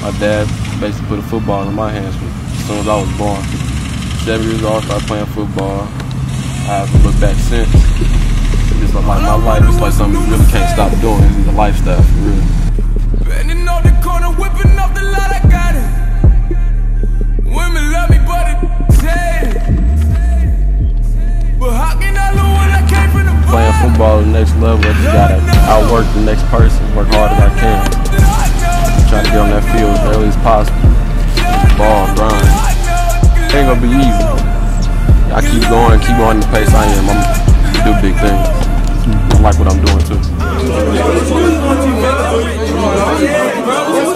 My dad basically put a football in my hands as soon as I was born. 7 years old, I started playing football. I haven't looked back since. It's like my life, it's like something you really can't stop doing. It's a lifestyle, for real. Bending on the corner, whipping off the lot, I got it. Women love me, but it's sad. But how can I lose when I came from the bottom? Playing football at the next level, I just gotta outwork the next person, work hard as I can. Try to get on that field as early as possible. Ball, grind. It ain't gonna be easy. I keep going the pace I am. I'm gonna do big things. I like what I'm doing too.